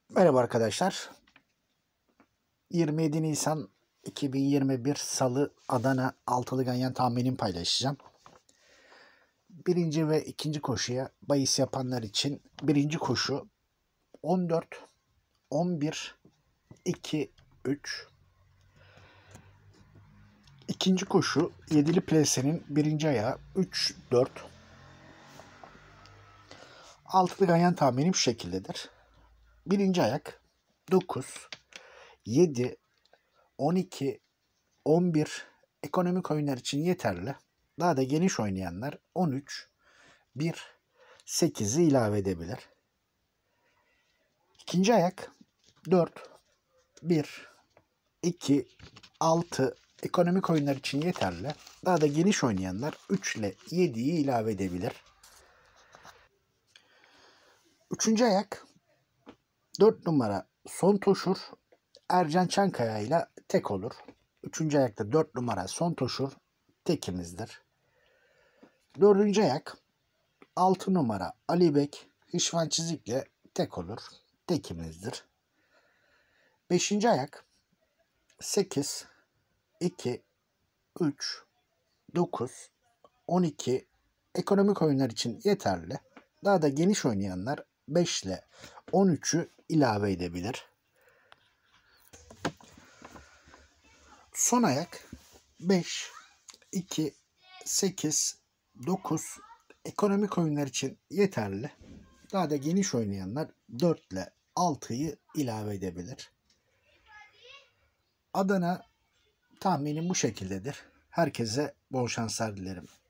Merhaba arkadaşlar. 27 Nisan 2021 Salı Adana altılı ganyan tahminimi paylaşacağım. Birinci ve ikinci koşuya bahis yapanlar için birinci koşu 14, 11, 2, 3. İkinci koşu 7'li plesenin birinci ayağı 3, 4. Altılı ganyan tahminim şu şekildedir. Birinci ayak 9, 7, 12, 11 ekonomik oyunlar için yeterli. Daha da geniş oynayanlar 13, 1, 8'i ilave edebilir. İkinci ayak 4, 1, 2, 6 ekonomik oyunlar için yeterli. Daha da geniş oynayanlar 3 ile 7'yi ilave edebilir. Üçüncü ayak 4 numara Son Toşur Ercan Çankaya ile tek olur. Üçüncü ayakta 4 numara Son Toşur tekimizdir. Dördüncü ayak 6 numara Ali Bek Hişvan Çizik'le tek olur. Tekimizdir. Beşinci ayak 8, 2, 3, 9, 12 ekonomik oyunlar için yeterli. Daha da geniş oynayanlar 5 ile 13'ü ilave edebilir. Son ayak 5, 2, 8, 9 ekonomik oyunlar için yeterli. Daha da geniş oynayanlar 4 ile 6'yı ilave edebilir. Adana tahminim bu şekildedir. Herkese bol şanslar dilerim.